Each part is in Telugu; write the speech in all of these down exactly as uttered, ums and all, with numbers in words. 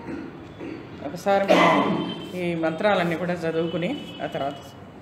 ఒకసారి మనం ఈ మంత్రాలన్నీ కూడా చదువుకుని ఆ తర్వాత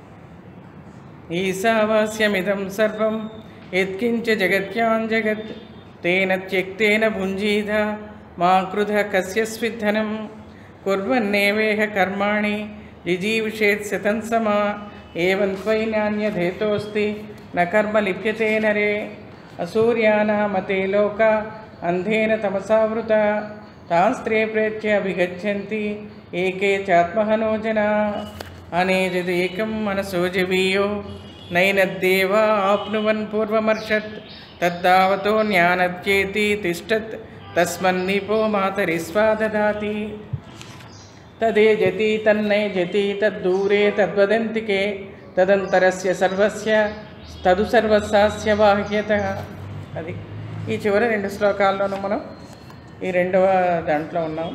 ఈశావాస్యమిదం సర్వం యత్కించ జగత్యాం జగత్ తేన త్యక్తేన భుంజీధ మా కృధ కస్య స్విద్ధనం కుర్వన్నేవేహ కర్మాణి జిజీవిషేత్ శతం సమా ఏవం త్వయి నాన్యధేతోస్తి న కర్మ లిప్యతే నరే అసూర్యానామతే లోక అంధేన తమసావృత తాంస్త్రే ప్రేత్య అభిగచ్చంతి ఏకే చాత్మహనో జనా అనేజదేకం మనసో జవీయో నైనద్దేవ ఆప్నువన్ పూర్వమర్షత్ తద్దావతో జ్ఞానత్యేతి తిష్టత్ తస్మన్నిపో మాతరిస్వా దదాతి తదే జతి తన్నై జతి తద్దూరే తద్వదంతికే తదంతరస్య సర్వస్య తదు సర్వస్య బాహ్యత. అది ఈ చివరి రెండు శ్లోకాల్లోనూ మనం ఈ రెండవ దాంట్లో ఉన్నాం.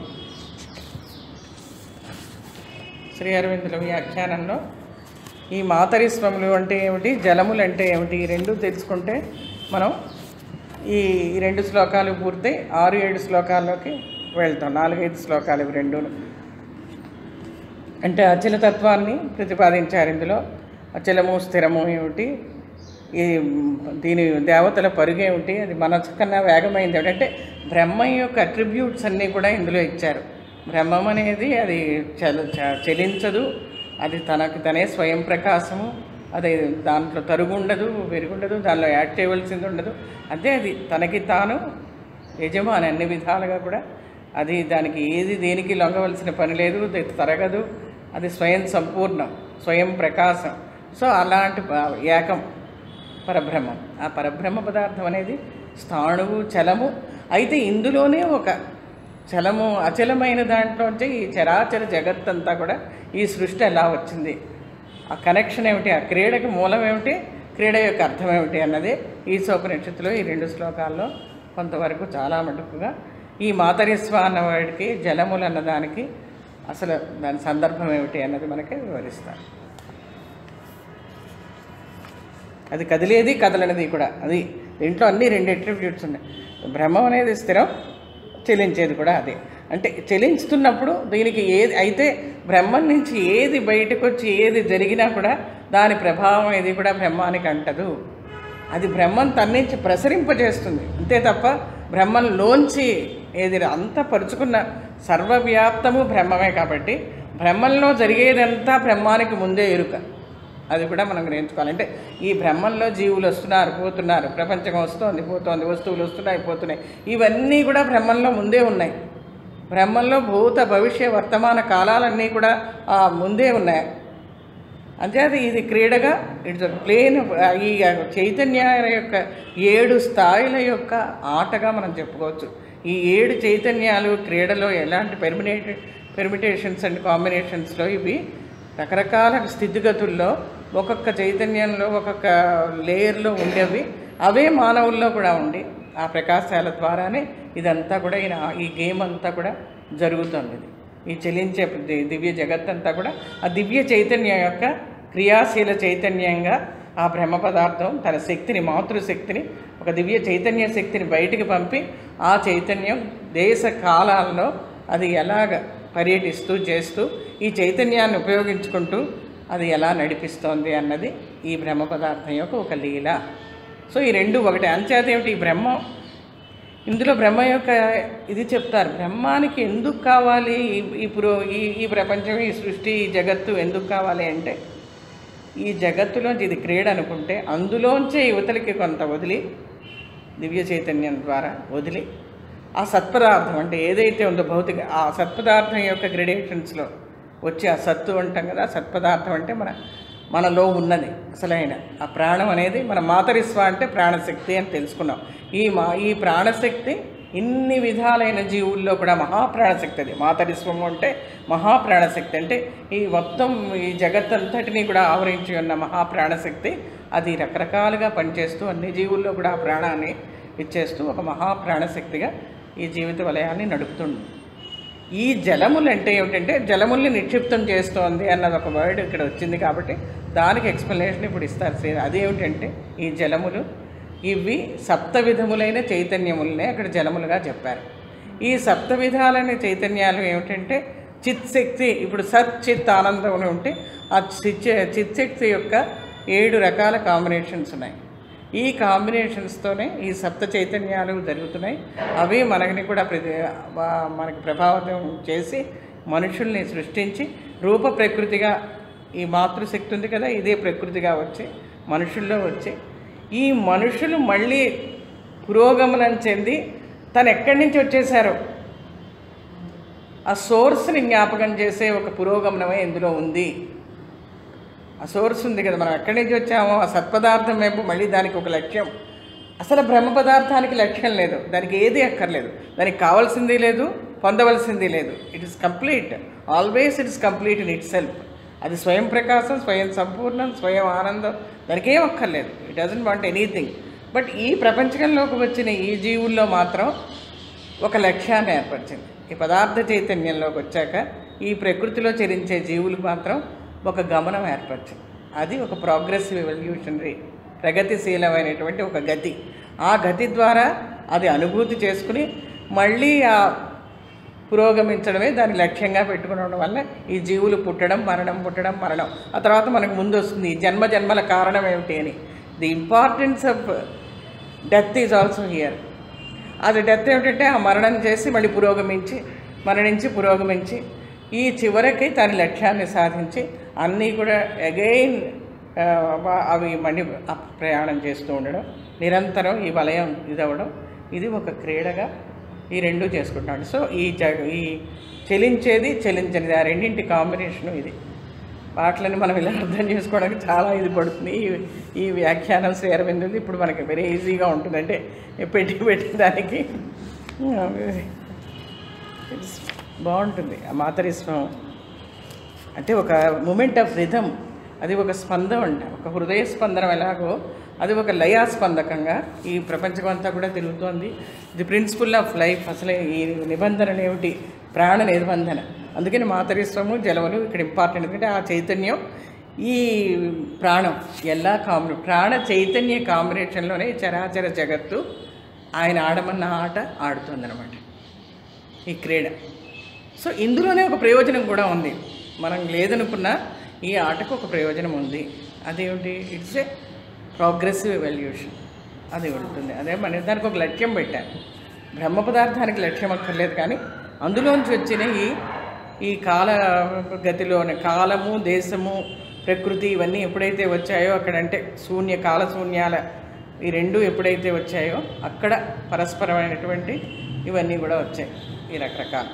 శ్రీ అరవిందుల వ్యాఖ్యానంలో ఈ మాతరిస్వములు అంటే ఏమిటి, జలములు అంటే ఏమిటి, ఈ రెండు తెలుసుకుంటే మనం ఈ రెండు శ్లోకాలు పూర్తి ఆరు ఏడు శ్లోకాల్లోకి వెళ్తాం. నాలుగైదు శ్లోకాలు ఇవి రెండు అంటే అచలతత్వాన్ని ప్రతిపాదించారు. ఇందులో అచలము స్థిరము ఏమిటి, ఈ దీని దేవతల పరుగు ఏమిటి, అది మనసు కన్నా వేగమైంది ఏమిటంటే బ్రహ్మ యొక్క అట్రిబ్యూట్స్ అన్నీ కూడా ఇందులో ఇచ్చారు. బ్రహ్మం అనేది అది చల చలించదు, అది తనకు తనే స్వయం ప్రకాశము, అది దాంట్లో తరుగుండదు వెరుగుండదు, దానిలో యాడ్ చేయవలసింది ఉండదు, అదే అది తనకి తాను యజమాని అన్ని విధాలుగా కూడా. అది దానికి ఏది దేనికి లొంగవలసిన పని లేదు, అది తరగదు, అది స్వయం సంపూర్ణం, స్వయం ప్రకాశం. సో అలాంటి ఏకం పరబ్రహ్మం. ఆ పరబ్రహ్మ పదార్థం అనేది స్థాణువు చలము. అయితే ఇందులోనే ఒక చలము అచలమైన దాంట్లోంచి ఈ చరాచర జగత్తంతా కూడా ఈ సృష్టి ఎలా వచ్చింది, ఆ కనెక్షన్ ఏమిటి, ఆ క్రీడకి మూలం ఏమిటి, క్రీడ యొక్క అర్థం ఏమిటి అన్నది ఈ ఉపనిషత్తులో ఈ రెండు శ్లోకాల్లో కొంతవరకు చాలా మటుకుగా ఈ మాతరిస్వ అన్నవాడికి జలములు అన్నదానికి అసలు దాని సందర్భం ఏమిటి అన్నది మనకి వివరిస్తారు. అది కదిలేది కదలనిది కూడా. అది దీంట్లో అన్ని రెండు అట్రిబ్యూట్స్ ఉన్నాయి. బ్రహ్మం అనేది స్థిరం, చెలించేది కూడా అదే. అంటే చెలించుతున్నప్పుడు దీనికి ఏది అయితే బ్రహ్మం నుంచి ఏది బయటకు వచ్చి ఏది జరిగినా కూడా దాని ప్రభావం ఏది కూడా బ్రహ్మానికి అంటదు. అది బ్రహ్మం తన నుంచి ప్రసరింపజేస్తుంది అంతే తప్ప బ్రహ్మంలోంచి ఏది అంతా పరుచుకున్న సర్వవ్యాప్తము బ్రహ్మమే. కాబట్టి బ్రహ్మంలో జరిగేదంతా బ్రహ్మానికి ముందే ఎరుక. అది కూడా మనం గ్రహించుకోవాలి. అంటే ఈ బ్రహ్మంలో జీవులు వస్తున్నారు పోతున్నారు, ప్రపంచం వస్తుంది పోతుంది, వస్తువులు వస్తున్నాయి పోతున్నాయి, ఇవన్నీ కూడా బ్రహ్మంలో ముందే ఉన్నాయి. బ్రహ్మంలో భూత భవిష్య వర్తమాన కాలాలన్నీ కూడా ముందే ఉన్నాయి. అంతేది ఇది క్రీడగా ఇట్స్ ప్లేన్ ఈ చైతన్య యొక్క ఏడు స్థాయిల యొక్క ఆటగా మనం చెప్పుకోవచ్చు. ఈ ఏడు చైతన్యాలు క్రీడలో ఎలాంటి పెర్మినేట్ పెర్మిటేషన్స్ అండ్ కాంబినేషన్స్లో ఇవి రకరకాల స్థితిగతుల్లో ఒక్కొక్క చైతన్యంలో ఒక్కొక్క లేయర్లో ఉండేవి అవే మానవుల్లో కూడా ఉండి ఆ ప్రకాశాల ద్వారానే ఇదంతా కూడా ఈ ఈ గేమ్ అంతా కూడా జరుగుతుంది. ఈ చెలించే దివ్య జగత్తంతా కూడా ఆ దివ్య చైతన్యం యొక్క క్రియాశీల చైతన్యంగా ఆ బ్రహ్మ పదార్థం తన శక్తిని మాతృశక్తిని ఒక దివ్య చైతన్య శక్తిని బయటికి పంపి ఆ చైతన్యం దేశ కాలాల్లో అది ఎలాగ పర్యటిస్తూ చేస్తూ ఈ చైతన్యాన్ని ఉపయోగించుకుంటూ అది ఎలా నడిపిస్తోంది అన్నది ఈ బ్రహ్మ పదార్థం యొక్క ఒక లీల. సో ఈ రెండు ఒకటి. అంచేత ఏమిటి ఈ బ్రహ్మం, ఇందులో బ్రహ్మ యొక్క ఇది చెప్తారు. బ్రహ్మానికి ఎందుకు కావాలి ఈ పురో ఈ ఈ ప్రపంచం ఈ సృష్టి ఈ జగత్తు ఎందుకు కావాలి అంటే ఈ జగత్తులోంచి ఇది క్రీడ అనుకుంటే అందులోంచే యువతలకి కొంత వదిలి దివ్య చైతన్యం ద్వారా వదిలి ఆ సత్పదార్థం అంటే ఏదైతే ఉందో భౌతిక ఆ సత్పదార్థం యొక్క గ్రెడేషన్స్లో వచ్చి ఆ సత్తు అంటాం కదా, సత్పదార్థం అంటే మన మనలో ఉన్నది అసలైన ఆ ప్రాణం అనేది మన మాతరిస్వ అంటే ప్రాణశక్తి అని తెలుసుకున్నాం. ఈ మా ఈ ప్రాణశక్తి ఇన్ని విధాలైన జీవుల్లో కూడా మహాప్రాణశక్తి. అది మాతరిస్వము అంటే మహాప్రాణశక్తి. అంటే ఈ మొత్తం ఈ జగత్తంతటినీ కూడా ఆవరించి ఉన్న మహాప్రాణశక్తి అది రకరకాలుగా పనిచేస్తూ అన్ని జీవుల్లో కూడా ఆ ప్రాణాన్ని ఇచ్చేస్తూ ఒక మహాప్రాణశక్తిగా ఈ జీవిత వలయాన్ని నడుపుతుంది. ఈ జలములు అంటే ఏమిటంటే జలముల్ని నిక్షిప్తం చేస్తోంది అన్నది ఒక వర్డ్ ఇక్కడ వచ్చింది కాబట్టి దానికి ఎక్స్ప్లెనేషన్ ఇప్పుడు ఇస్తారు. అదేమిటంటే ఈ జలములు ఇవి సప్త విధములైన చైతన్యములనే అక్కడ జలములుగా చెప్పారు. ఈ సప్త విధాలైన చైతన్యాలు ఏమిటంటే చిత్శక్తి, ఇప్పుడు సత్ చిత్ ఆనందం అని ఉంటే ఆ చిత్ చిత్శక్తి యొక్క ఏడు రకాల కాంబినేషన్స్ ఉన్నాయి. ఈ కాంబినేషన్స్తోనే ఈ సప్త చైతన్యాలు జరుగుతున్నాయి. అవి మనని కూడా ప్రతి మనకి ప్రభావితం చేసి మనుషుల్ని సృష్టించి రూప ప్రకృతిగా, ఈ మాతృశక్తి ఉంది కదా, ఇదే ప్రకృతిగా వచ్చి మనుషుల్లో వచ్చి ఈ మనుషులు మళ్ళీ పురోగమనం చెంది తను ఎక్కడి నుంచి వచ్చేసారో ఆ సోర్స్ని జ్ఞాపకం చేసే ఒక పురోగమనమే ఇందులో ఉంది. ఆ సోర్స్ ఉంది కదా, మనం ఎక్కడి నుంచి వచ్చామో ఆ సత్పదార్థం వైపు మళ్ళీ దానికి ఒక లక్ష్యం. అసలు బ్రహ్మ పదార్థానికి లక్ష్యం లేదు, దానికి ఏది అక్కర్లేదు, దానికి కావాల్సింది లేదు, పొందవలసింది లేదు. It is complete, always it is complete in itself. అది స్వయం ప్రకాశం, స్వయం సంపూర్ణం, స్వయం ఆనందం, దానికి ఏం అక్కర్లేదు. It doesn't want anything. But ఈ ప్రపంచంలోకి వచ్చిన ఈ జీవుల్లో మాత్రం ఒక లక్ష్యాన్ని ఏర్పరిచింది. ఈ పదార్థ చైతన్యంలోకి వచ్చాక ఈ ప్రకృతిలో చరించే జీవులకు మాత్రం ఒక గమనం ఏర్పరిచింది. అది ఒక ప్రోగ్రెసివ్ ఎవల్యూషనరీ, ప్రగతిశీలమైనటువంటి ఒక గతి. ఆ గతి ద్వారా అది అనుభూతి చేసుకుని మళ్ళీ ఆ పురోగమించడమే దాని లక్ష్యంగా పెట్టుకోవడం వల్ల ఈ జీవులు పుట్టడం, మరణం, పుట్టడం, మరణం. ఆ తర్వాత మనకు ముందు వస్తుంది ఈ జన్మ జన్మల కారణం ఏమిటి అని. The importance of death is also here. అది డెత్ ఏమిటంటే ఆ మరణం చేసి మళ్ళీ పురోగమించి, మరణించి పురోగమించి ఈ చివరికి తన లక్ష్యాన్ని సాధించి అన్నీ కూడా అగైన్ అవి మళ్ళీ ప్రయాణం చేస్తూ ఉండడం, నిరంతరం ఈ వలయం ఇదవ్వడం, ఇది ఒక క్రీడగా ఈ రెండు చేసుకుంటాడు. సో ఈ జ ఈ చెలించేది చెలించనిది ఆ రెండింటి కాంబినేషను ఇది. వాటిని మనం ఇలా అర్థం చేసుకోవడానికి చాలా ఇది పడుతుంది. ఈ ఈ వ్యాఖ్యానం శ్రీ అరవిందుది ఇప్పుడు మనకి వెరీ ఈజీగా ఉంటుంది. అంటే పెట్టి పెట్టేదానికి బాగుంటుంది. ఆ మాతరిస్వం అంటే ఒక మూమెంట్ ఆఫ్ రిథమ్, అది ఒక స్పందం అంట, ఒక హృదయ స్పందనం ఎలాగో అది ఒక లయాస్పందకంగా ఈ ప్రపంచం అంతా కూడా తిరుగుతోంది. The principle of life. అసలే ఈ నిబంధనలు ఏమిటి? ప్రాణ నిబంధన. అందుకని మాతరిస్వము జలములు ఇక్కడ ఇంపార్టెంట్. ఎందుకంటే ఆ చైతన్యం ఈ ప్రాణం ఎలా కాంబి ప్రాణ చైతన్య కాంబినేషన్లోనే చరాచర జగత్తు ఆయన ఆడమన్న ఆట ఆడుతుందన్నమాట ఈ క్రీడ. సో ఇందులోనే ఒక ప్రయోజనం కూడా ఉంది. మనం లేదనుకున్నా ఈ ఆటకు ఒక ప్రయోజనం ఉంది. అదేమిటి? It's a progressive evolution. అది ఉంటుంది. అదే మన దానికి ఒక లక్ష్యం పెట్టాను. బ్రహ్మ పదార్థానికి లక్ష్యం అక్కర్లేదు, కానీ అందులోంచి వచ్చిన ఈ ఈ కాల గతిలోని కాలము, దేశము, ప్రకృతి ఇవన్నీ ఎప్పుడైతే వచ్చాయో అక్కడంటే శూన్య కాల శూన్యాల ఈ రెండు ఎప్పుడైతే వచ్చాయో అక్కడ పరస్పరమైనటువంటి ఇవన్నీ కూడా వచ్చాయి ఈ రకరకాల.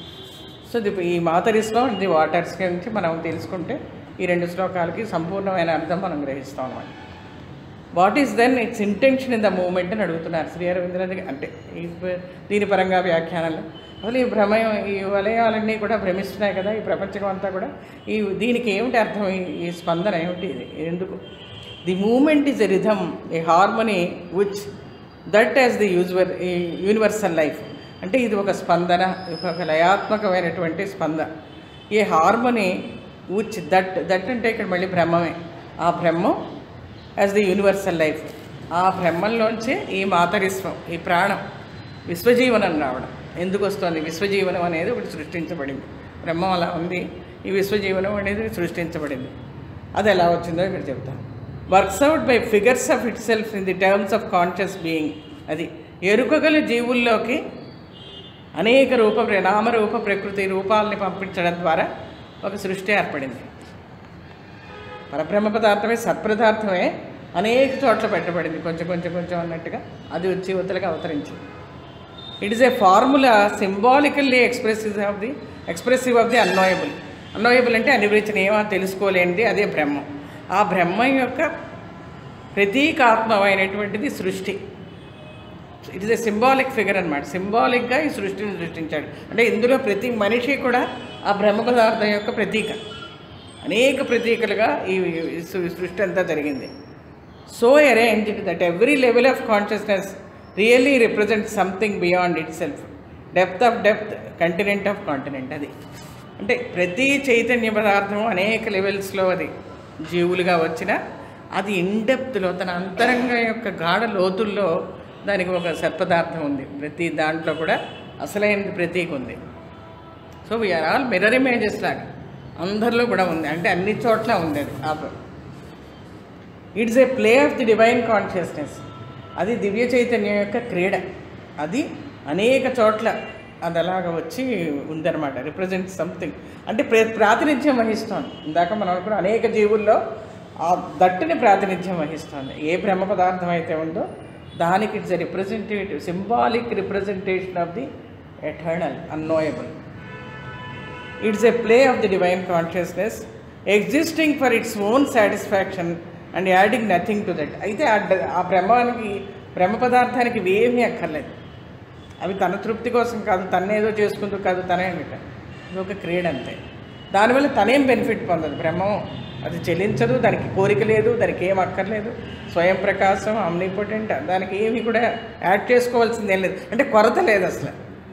సో ఇది ఈ మాతరిస్వం ఇది వాటర్స్ గురించి మనం తెలుసుకుంటే ఈ రెండు శ్లోకాలకి సంపూర్ణమైన అర్థం మనం గ్రహిస్తాం అన్నమాట. What is then its intention in the moment అని అడుగుతున్నారు శ్రీ అరవిందనాథ్. అంటే ఈ దీని పరంగా వ్యాఖ్యానంలో అసలు ఈ భ్రమయం ఈ వలయాలన్నీ కూడా భ్రమిస్తున్నాయి కదా ఈ ప్రపంచం అంతా కూడా. ఈ దీనికి ఏమిటి అర్థం? ఈ స్పందన ఏమిటి? ఇది ఎందుకు? The moment is a rhythm, a harmony which that as the usual universal life. అంటే ఇది ఒక స్పందన, ఒక లయాత్మకమైనటువంటి స్పందన. A harmony which that that అంటే ఇక్కడ మళ్ళీ బ్రహ్మమే. ఆ బ్రహ్మం యాజ్ ది యూనివర్సల్ లైఫ్. ఆ బ్రహ్మంలోంచే ఈ మాతరిస్వం, ఈ ప్రాణం విశ్వజీవనం రావడం. ఎందుకు వస్తుంది? విశ్వజీవనం అనేది ఒకటి సృష్టించబడింది. బ్రహ్మం అలా ఉంది, ఈ విశ్వజీవనం అనేది సృష్టించబడింది. అది ఎలా వచ్చిందో ఇక్కడ చెప్తాను. Works out by figures of itself in the terms of conscious being. అది ఎరుకగల జీవుల్లోకి అనేక రూప నామరూప ప్రకృతి రూపాలని పంపించడం ద్వారా ఒక సృష్టి ఏర్పడింది. పరబ్రహ్మ పదార్థమే సత్పదార్థమే అనేక చోట్ల పెట్టబడింది, కొంచెం కొంచెం కొంచెం అన్నట్టుగా అది వచ్చి ఉత్తలుగా అవతరించింది. It is a formula symbolically expressive of the expressive of the unknowable. Unknowable అంటే అనివృత్తిని ఏమో తెలుసుకోలేనిది, అదే బ్రహ్మం. ఆ బ్రహ్మం యొక్క ప్రతీకాత్మమైనటువంటిది సృష్టి. It is a symbolic figure అనమాట. సింబాలిక్గా ఈ సృష్టిని సృష్టించాడు. అంటే ఇందులో ప్రతి మనిషి కూడా ఆ బ్రహ్మ పదార్థం యొక్క ప్రతీక. అనేక ప్రతీకలుగా ఈ సృష్టి అంతా జరిగింది. So arranged that every level of consciousness really represent something beyond itself. Depth of depth, continent of continent. అది అంటే ప్రతి చైతన్య పదార్థం అనేక లెవెల్స్లో అది జీవులుగా వచ్చిన అది ఇన్డెప్త్లో తన అంతరంగ యొక్క గాఢ లోతుల్లో దానికి ఒక సత్పదార్థం ఉంది. ప్రతి దాంట్లో కూడా అసలైన ప్రతీక ఉంది. So we are all mirror images లాగా అందరిలో కూడా ఉంది, అంటే అన్ని చోట్ల ఉంది అది. It's a play of the divine consciousness. అది దివ్య చైతన్యం యొక్క క్రీడ. అది అనేక చోట్ల అది అలాగ వచ్చి ఉందన్నమాట. రిప్రజెంట్ సంథింగ్, అంటే ప్ర ప్రాతినిధ్యం వహిస్తోంది. ఇందాక మనం అనుకున్న అనేక జీవుల్లో ఆ దట్టుని ప్రాతినిధ్యం వహిస్తోంది. ఏ బ్రహ్మ పదార్థం అయితే ఉందో దానికి it's a representative, symbolic representation of the eternal, unknowable. It's a play of the divine consciousness existing for its own satisfaction and adding nothing to that. అయితే ఆ బ్రహ్మానికి, బ్రహ్మ పదార్థానికి ఏమీ అక్కర్లేదు. అవి తన తృప్తి కోసం కాదు, తనేదో చేసుకుంటూ కాదు, తనే ఇది ఒక క్రీడ అంతే. దానివల్ల తనేం బెనిఫిట్ పొందదు. బ్రహ్మం అది చెల్లించదు, దానికి కోరిక లేదు, దానికి ఏం అక్కర్లేదు, స్వయం ప్రకాశం, ఆమ్నిపోటెంట్, దానికి ఏమి కూడా యాడ్ చేసుకోవాల్సింది ఏం లేదు, అంటే కొరత లేదు అసలు.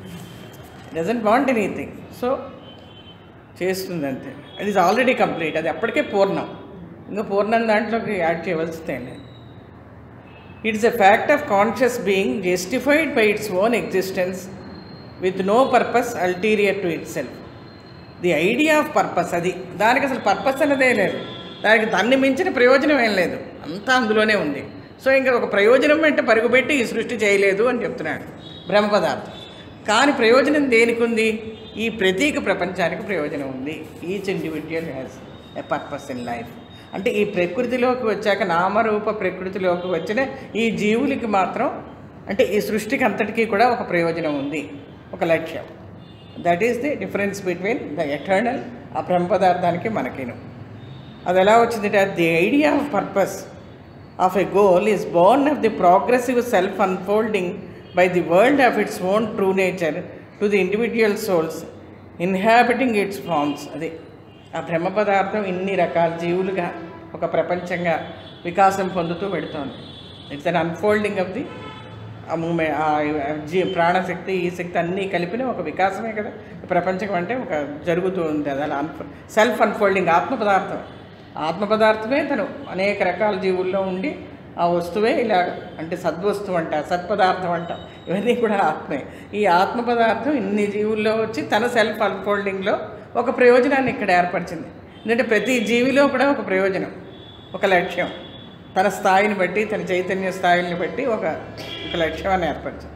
Doesn't want anything. సో చేస్తుంది అంతే. అది ఈజ్ ఆల్రెడీ కంప్లీట్, అది అప్పటికే పూర్ణం, ఇంకా పూర్ణం దాంట్లోకి యాడ్ చేయవలసిందే లేదు. It's a fact of conscious being justified by its own existence with no purpose ulterior to itself. The idea of purpose, అది దానికి అసలు పర్పస్ అనేదే లేదు, దానికి దాన్ని మించిన ప్రయోజనం ఏం లేదు, అంతా అందులోనే ఉంది. సో ఇంకా ఒక ప్రయోజనం వెంట పరుగుపెట్టి ఈ సృష్టి చేయలేదు అని చెప్తున్నాడు బ్రహ్మ పదార్థం. కానీ ప్రయోజనం దేనికి ఉంది? ఈ ప్రతీక ప్రపంచానికి ప్రయోజనం ఉంది. Each individual has a purpose in life. అంటే ఈ ప్రకృతిలోకి వచ్చాక, నామరూప ప్రకృతిలోకి వచ్చిన ఈ జీవులకి మాత్రం, అంటే ఈ సృష్టికి అంతటికీ కూడా ఒక ప్రయోజనం ఉంది, ఒక లక్ష్యం. That is the difference between the eternal, ఆ బ్రహ్మ పదార్థానికి మనకిను. అది ఎలా వచ్చిందంటే, the idea of purpose of a goal is born of the progressive self unfolding by the world of its own true nature to the individual souls inhabiting its forms. అది ఆ బ్రహ్మ పదార్థం ఇన్ని రకాల జీవులుగా ఒక ప్రపంచంగా వికాసం పొందుతూ పెడుతోంది. It's an unfolding of the ఆ మూమెంట్, ఆ జీ ప్రాణశక్తి, ఈ శక్తి అన్నీ కలిపిన ఒక వికాసమే కదా ప్రపంచం అంటే. ఒక జరుగుతూ ఉంది అది అలా అన్ఫో సెల్ఫ్ అన్ఫోల్డింగ్. ఆత్మ పదార్థం, ఆత్మ పదార్థమే తను అనేక రకాల జీవుల్లో ఉండి ఆ వస్తువే ఇలా, అంటే సద్వస్తువు అంట, సత్పదార్థం అంట, ఇవన్నీ కూడా ఆత్మే. ఈ ఆత్మ పదార్థం ఇన్ని జీవుల్లో వచ్చి తన సెల్ఫ్ అన్ఫోల్డింగ్లో ఒక ప్రయోజనాన్ని ఇక్కడ ఏర్పరిచింది. ఎందుకంటే ప్రతి జీవిలో కూడా ఒక ప్రయోజనం, ఒక లక్ష్యం, తన స్థాయిని బట్టి, తన చైతన్య స్థాయిని బట్టి ఒక ఒక లక్ష్యాన్ని ఏర్పరిచింది.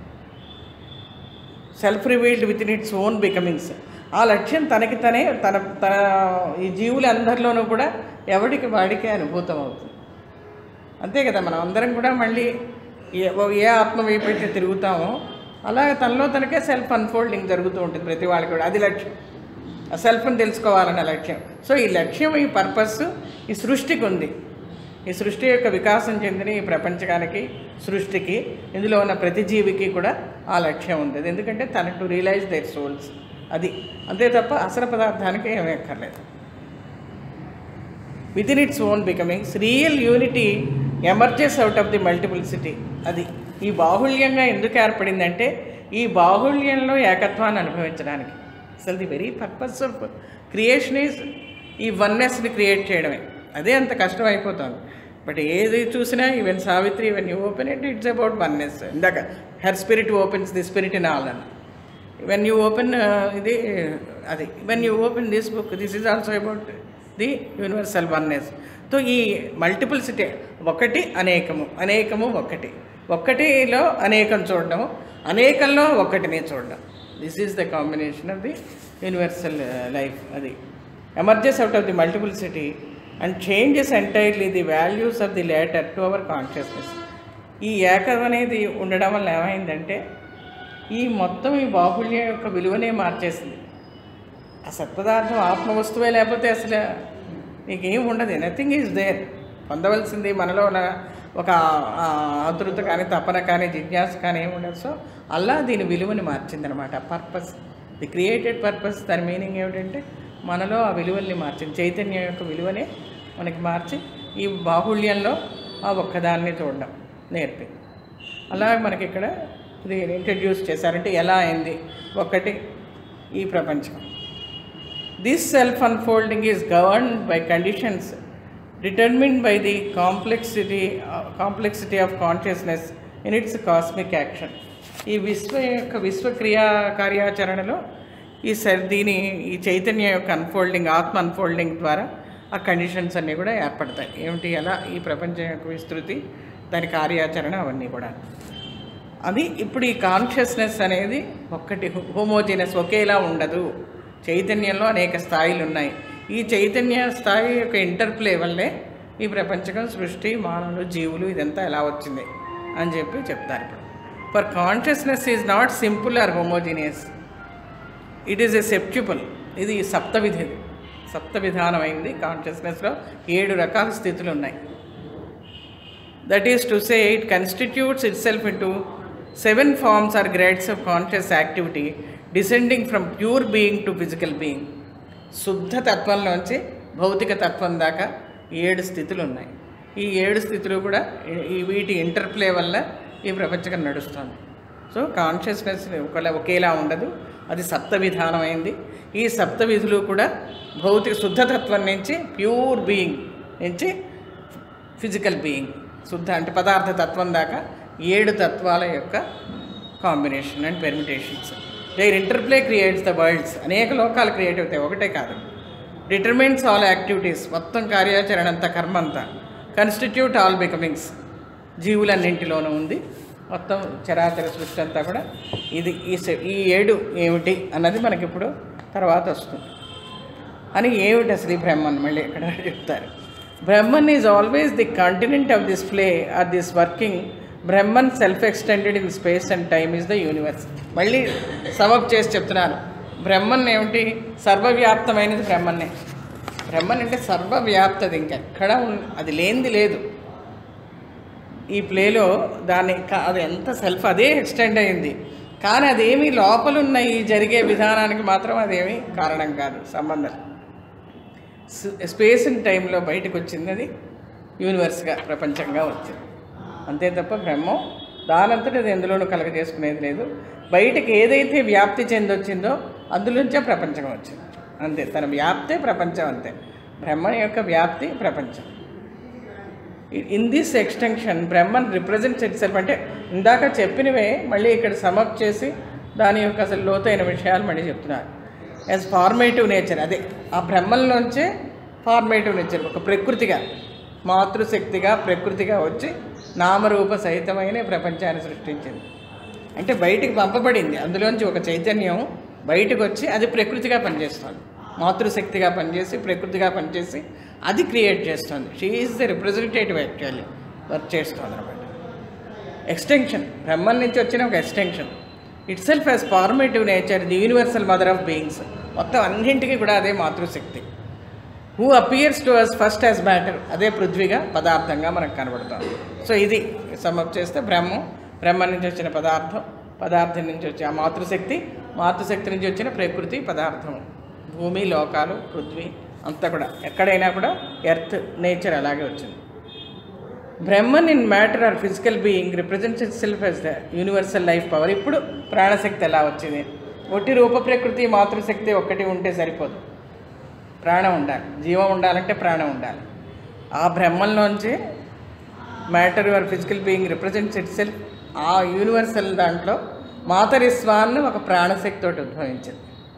Self revealed within its own becomings. ఆ లక్ష్యం తనకి తనే, తన తన ఈ జీవులందరిలోనూ కూడా ఎవడికి వాడికే అనుభూతం అవుతుంది. అంతే కదా, మనం అందరం కూడా మళ్ళీ ఏ ఏ ఆత్మ వైపు అయితే తిరుగుతామో అలాగే తనలో తనకే సెల్ఫ్ అన్ఫోల్డింగ్ జరుగుతూ ఉంటుంది ప్రతి వాళ్ళకి కూడా. అది లక్ష్యం, ఆ సెల్ఫ్ని తెలుసుకోవాలన్న లక్ష్యం. సో ఈ లక్ష్యం, ఈ పర్పస్ ఈ సృష్టికి ఉంది. ఈ సృష్టి యొక్క వికాసం చెందిన ఈ ప్రపంచానికి, సృష్టికి, ఇందులో ఉన్న ప్రతి జీవికి కూడా ఆ లక్ష్యం ఉంది. ఎందుకంటే తన టు రియలైజ్ దైర్ సోల్స్, అది అంతే తప్ప అసలు పదార్థానికి ఏమీ అక్కర్లేదు. Within its own becomings real unity emerges out of the multiplicity. అది ఈ బాహుళ్యంగా ఎందుకు ఏర్పడిందంటే, ఈ బాహుళ్యంలో ఏకత్వాన్ని అనుభవించడానికి. అసలు the very purpose of creation is ఈ వన్నెస్ని క్రియేట్ చేయడమే. అదే అంత కష్టం అయిపోతుంది. బట్ ఏది చూసినా, even Savitri, when you open it, it's about oneness. ఇందాక her spirit opens the spirit in all అని. వెన్ యూ ఓపెన్ ఇది అది when you open this book, this is also about the universal oneness. So ఈ మల్టిపుల్సిటీ, ఒకటి అనేకము, అనేకము ఒకటి, ఒక్కటిలో అనేకం చూడడం, అనేకంలో ఒక్కటిని చూడడం. This is the combination of the universal life. అది emerges out of the multiplicity and changes entirely the values of the later to our consciousness. ఈ ఏకం అనేది ఉండడం వల్ల ఏమైందంటే, ఈ మొత్తం ఈ బాహుళ్యం యొక్క విలువనే మార్చేసింది. ఆ సత్పదార్థం ఆత్మ వస్తువే లేకపోతే అసలు నీకేం ఉండదు, నథింగ్ ఈజ్ దేర్. పొందవలసింది మనలో ఉన్న ఒక ఆతృత కానీ, తపన కానీ, జిజ్ఞాస కానీ ఏమి ఉండదు. సో అలా దీని విలువని మార్చిందనమాట. పర్పస్, ది క్రియేటెడ్ పర్పస్, దాని మీనింగ్ ఏమిటంటే మనలో ఆ విలువల్ని మార్చింది. చైతన్యం యొక్క విలువనే మనకి మార్చి ఈ బాహుళ్యంలో ఆ ఒక్కదాన్ని చూడడం నేర్పింది. అలా మనకి ఇక్కడ ఇది ఇంట్రడ్యూస్ చేశారంటే ఎలా అయింది ఒకటి ఈ ప్రపంచం. This self unfolding is governed by conditions determined by the complexity uh, complexity of consciousness in its cosmic action. ఈ విశ్వ యొక్క విశ్వక్రియా కార్యాచరణలో ఈ సర్ దీని ఈ చైతన్య యొక్క అన్ఫోల్డింగ్, ఆత్మ అన్ఫోల్డింగ్ ద్వారా ఆ కండిషన్స్ అన్నీ కూడా ఏర్పడతాయి. ఏమిటి, ఎలా ఈ ప్రపంచం యొక్క విస్తృతి, దాని కార్యాచరణ అవన్నీ కూడా. అది ఇప్పుడు ఈ కాన్షియస్నెస్ అనేది ఒక్కటి హోమోజీనస్, ఒకేలా ఉండదు. చైతన్యంలో అనేక స్థాయిలు ఉన్నాయి. ఈ చైతన్య స్థాయి యొక్క ఇంటర్ప్లే వల్లే ఈ ప్రపంచకం, సృష్టి, మానవులు, జీవులు ఇదంతా ఎలా వచ్చింది అని చెప్పి చెప్తారు. ఇప్పుడు for consciousness is not simple or homogeneous, it is a septuple. ఇది సప్తవిధి, సప్త విధానమైంది. కాన్షియస్నెస్లో ఏడు రకాల స్థితులు ఉన్నాయి. That is to say it constitutes itself into seven forms or grades of conscious activity descending from pure being to physical being. శుద్ధ తత్వంలోంచి భౌతిక తత్వం దాకా ఏడు స్థితులు ఉన్నాయి. ఈ ఏడు స్థితులు కూడా ఈ వీటి ఇంటర్ప్లే వల్ల ఈ ప్రపంచం నడుస్తుంది. సో కాన్షియస్నెస్ ఒకలా ఒకేలా ఉండదు, అది సప్త విధానమైంది. ఈ సప్త విధులు కూడా భౌతిక శుద్ధతత్వం నుంచి ప్యూర్ బీయింగ్ నుంచి ఫిజికల్ బీయింగ్, శుద్ధ అంటే పదార్థ తత్వం దాకా ఏడు తత్వాల యొక్క combination and permutations. There interplay creates the worlds. అనేక లోకాలు క్రియేట్ అవుతాయి, ఒకటే కాదు. డిటర్మిన్స్ ఆల్ యాక్టివిటీస్, మొత్తం కార్యాచరణ అంతా, కర్మ అంతా. కన్స్టిట్యూట్ ఆల్ బికమింగ్స్, జీవులన్నింటిలోనూ ఉంది. మొత్తం చరాచర సృష్టి అంతా కూడా ఇది ఈ ఈ ఏడు ఏమిటి అన్నది మనకి ఇప్పుడు తర్వాత వస్తుంది. అని ఏమిటి అసలు ఈ బ్రహ్మన్ మళ్ళీ ఇక్కడ చెప్తారు. Brahman is always the continent of this play or this working. Brahman self extended in space and time is the universe. మళ్ళీ సమప్ చేసి చెప్తున్నారు. బ్రహ్మన్ ఏమిటి, సర్వవ్యాప్తమైనది బ్రహ్మన్నే. బ్రహ్మన్ అంటే సర్వవ్యాప్తది, ఇంకెక్కడ అది లేనిది లేదు. ఈ ప్లేలో దాన్ని అది ఎంత సెల్ఫ్ అదే ఎక్స్టెండ్ అయింది, కానీ అదేమీ లోపలున్న ఈ జరిగే విధానానికి మాత్రం అదేమీ కారణం కాదు, సంబంధం. స్పేస్ అండ్ టైంలో బయటకు వచ్చింది, అది యూనివర్స్గా ప్రపంచంగా వచ్చింది అంతే తప్ప బ్రహ్మం దానంతటి అది ఎందులోనూ కలగజేసుకునేది లేదు. బయటకు ఏదైతే వ్యాప్తి చెందొచ్చిందో అందులోంచే ప్రపంచం వచ్చింది అంతే. తన వ్యాప్తే ప్రపంచం అంతే. బ్రహ్మం యొక్క వ్యాప్తి ప్రపంచం. In this extension Brahman represents itself. అంటే ఇందాక చెప్పినవే మళ్ళీ ఇక్కడ సమప్ చేసి దాని యొక్క అసలు లోతైన విషయాలు మళ్ళీ చెప్తున్నారు. యాజ్ ఫార్మేటివ్ నేచర్, అదే ఆ బ్రహ్మంలోంచే ఫార్మేటివ్ నేచర్, ఒక ప్రకృతిగా, మాతృశక్తిగా ప్రకృతిగా వచ్చి నామరూప సహితమైన ప్రపంచాన్ని సృష్టించింది. అంటే బయటికి పంపబడింది, అందులోంచి ఒక చైతన్యం బయటకు వచ్చి అది ప్రకృతిగా పనిచేస్తుంది, మాతృశక్తిగా పనిచేసి ప్రకృతిగా పనిచేసి అది క్రియేట్ చేస్తుంది. She is the representative actually work చేస్తుంది అనమాట. ఎక్స్టెన్షన్, బ్రహ్మం నుంచి వచ్చిన ఒక extension. Itself as formative nature, the universal mother of beings. మొత్తం అన్నింటికి కూడా అదే మాతృశక్తి. Who appears to us first as matter, అదే పృథ్వీగా పదార్థంగా మనకు కనబడుతుంది. సో ఇది సమప్ చేస్తే బ్రహ్మం, బ్రహ్మం నుంచి వచ్చిన పదార్థం, పదార్థం నుంచి వచ్చే ఆ మాతృశక్తి, మాతృశక్తి నుంచి వచ్చిన ప్రకృతి, పదార్థం, భూమి, లోకాలు, పృథ్వీ అంతా కూడా ఎక్కడైనా కూడా ఎర్త్ నేచర్ అలాగే వచ్చింది. Brahman in matter or physical being represents itself as the universal life power. ఇప్పుడు ప్రాణశక్తి ఎలా వచ్చింది? ఒట్టి రూప ప్రకృతి మాతృశక్తి ఒక్కటి ఉంటే సరిపోదు, ప్రాణం ఉండాలి. జీవం ఉండాలంటే ప్రాణం ఉండాలి. ఆ బ్రహ్మంలోంచి matter or physical being represents itself, ఆ యూనివర్సల్ దాంట్లో మాతరిస్వాన్ని ఒక ప్రాణశక్తి తోటి ఉద్భవించింది.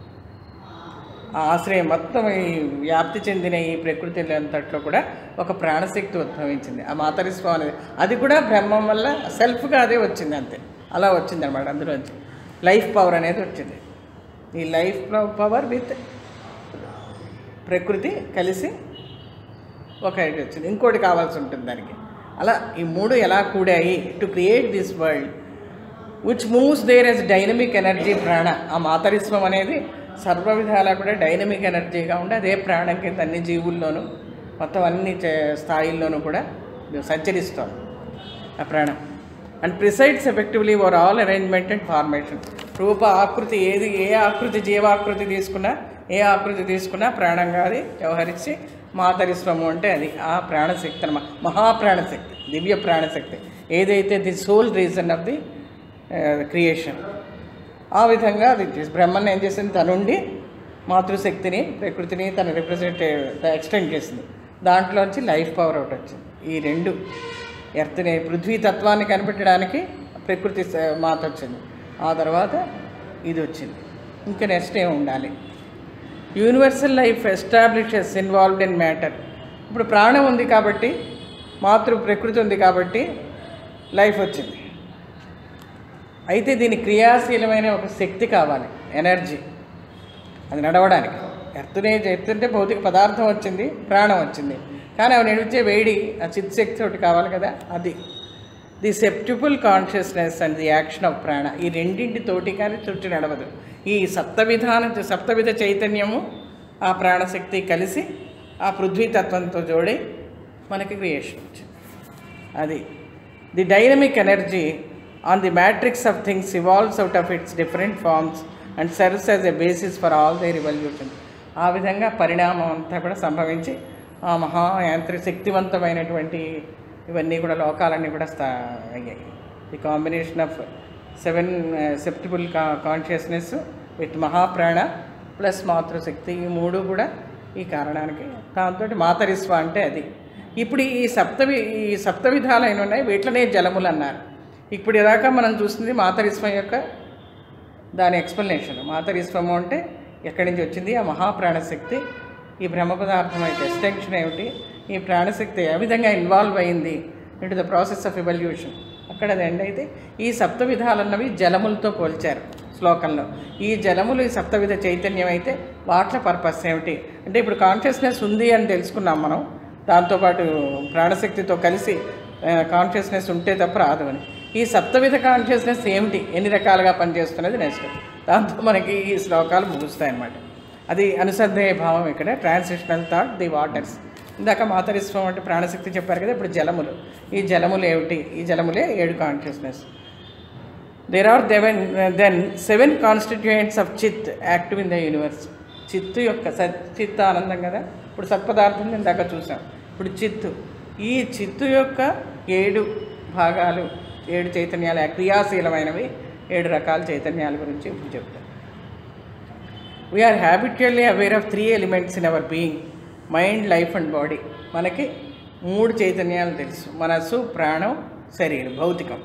ఆ ఆశ్రయం మొత్తం ఈ వ్యాప్తి చెందిన ఈ ప్రకృతి అంతట్లో కూడా ఒక ప్రాణశక్తి ఉద్భవించింది. ఆ మాతరిస్వం అనేది అది కూడా బ్రహ్మం వల్ల సెల్ఫ్గా అదే వచ్చింది అంతే. అలా వచ్చింది అనమాట. అందులోంచి లైఫ్ పవర్ అనేది వచ్చింది. ఈ లైఫ్ పవర్ విత్ ప్రకృతి కలిసి ఒక ఐడియా వచ్చింది. ఇంకోటి కావాల్సి ఉంటుంది దానికి. అలా ఈ మూడు ఎలా కూడాయి to create this world which moves there as dynamic energy prana. ఆ మాతరిస్వం అనేది సర్వ విధాలా కూడా డైనమిక్ ఎనర్జీగా ఉండి అదే ప్రాణం కింద అన్ని జీవుల్లోనూ మొత్తం అన్ని స్థాయిల్లోనూ కూడా సంచరిస్తోంది ఆ ప్రాణం. And presides effectively over all arrangement and formation. రూప ఆకృతి ఏది, ఏ ఆకృతి, జీవాకృతి తీసుకున్నా, ఏ ఆకృతి తీసుకున్నా ప్రాణంగా అది వ్యవహరించి మాతరిస్వము అంటే అది ఆ ప్రాణశక్తి అనమాట. మహాప్రాణశక్తి, దివ్య ప్రాణశక్తి ఏదైతే the soul reason of the creation. ఆ విధంగా అది బ్రహ్మన్ ఏం చేసింది, తనుండి మాతృశక్తిని ప్రకృతిని తన రిప్రజెంటేటివ్ ఎక్స్టెండ్ చేసింది. దాంట్లోంచి లైఫ్ పవర్ ఒకటి వచ్చింది. ఈ రెండు ఎర్త్ని పృథ్వీ తత్వాన్ని కనిపెట్టడానికి ప్రకృతి మాత వచ్చింది, ఆ తర్వాత ఇది వచ్చింది. ఇంకా నెక్స్ట్ ఏమి ఉండాలి? Universal life establishes involved in matter. ఇప్పుడు ప్రాణం ఉంది కాబట్టి, మాతృ ప్రకృతి ఉంది కాబట్టి లైఫ్ వచ్చింది. అయితే దీని క్రియాశీలమైన ఒక శక్తి కావాలి, ఎనర్జీ, అది నడవడానికి. ఎర్తునే ఎర్తుంటే భౌతిక పదార్థం వచ్చింది, ప్రాణం వచ్చింది, కానీ అవి నడిచే వేడి ఆ చిత్శక్తి ఒకటి కావాలి కదా, అది. The septuple consciousness and the action of prana, ఈ రెండింటితోటి కానీ చుట్టూ నడవదు. ఈ సప్తవిధాన సప్తవిధ చైతన్యము ఆ ప్రాణశక్తి కలిసి ఆ పృథ్వీతత్వంతో జోడి మనకి క్రియేషన్ వచ్చింది. అది the dynamic energy on the matrix of things evolves out of its different forms and serves as a basis for all the revolution. ఆ విధంగా పరిణామం అంతా కూడా సంభవించి ఆ మహా యాంత్రిక శక్తివంతమైనటువంటి ఇవన్నీ కూడా లోకాలన్నీ కూడా స్థా అయ్యాయి. The combination of seven septuple కా కాన్షియస్నెస్ విత్ మహాప్రాణ ప్లస్ మాతృశక్తి, ఈ మూడు కూడా ఈ కారణానికి. దాంతో మాతరిస్వ అంటే అది. ఇప్పుడు ఈ సప్తవి ఈ సప్తవిధాలైన ఉన్నాయి, వీటిలోనే జలములు అన్నారు. ఇప్పుడు ఇదాకా మనం చూస్తుంది మాతరిస్వం యొక్క దాని ఎక్స్ప్లెనేషన్. మాతరిస్వము అంటే ఎక్కడి నుంచి వచ్చింది, ఆ మహాప్రాణశక్తి, ఈ బ్రహ్మ పదార్థం అయితే ఎక్స్టెన్షన్ ఏమిటి, ఈ ప్రాణశక్తి ఏ విధంగా ఇన్వాల్వ్ అయింది into the process of evolution, అక్కడ అది ఎండ్ అయితే ఈ సప్తవిధాలన్నవి జలములతో పోల్చారు శ్లోకంలో. ఈ జలములు ఈ సప్తవిధ చైతన్యం అయితే వాట్ల పర్పస్ ఏమిటి అంటే, ఇప్పుడు కాన్షియస్నెస్ ఉంది అని తెలుసుకున్నాం మనం, దాంతోపాటు ప్రాణశక్తితో కలిసి కాన్షియస్నెస్ ఉంటే తప్ప రాదు అని. ఈ సప్తవిధ కాన్షియస్నెస్ ఏమిటి, ఎన్ని రకాలుగా పనిచేస్తున్నది నెక్స్ట్, దాంతో మనకి ఈ శ్లోకాలు ముగుస్తాయి అన్నమాట. అది అనుసంధేయ భావం ఇక్కడ. Transitional thought, the waters. ఇందాక మాతరిస్వం అంటే ప్రాణశక్తి చెప్పారు కదా, ఇప్పుడు జలములు. ఈ జలములు ఏమిటి, ఈ జలములే ఏడు consciousness. There are even then seven constituents of chit active in the universe. చిత్తు యొక్క సత్ చిత్త ఆనందం కదా, ఇప్పుడు సత్పదార్థం ఇందాక చూసాం, ఇప్పుడు చిత్తు. ఈ చిత్తు యొక్క ఏడు భాగాలు, ఏడు చైతన్యాలు, క్రియాశీలమైనవి ఏడు రకాల చైతన్యాల గురించి ఇప్పుడు చెప్తాం. We are habitually aware of three elements in our being, mind, life and body. మనకి మూడు చైతన్యాలు తెలుసు, మనస్సు, ప్రాణం, శరీరం, భౌతికం.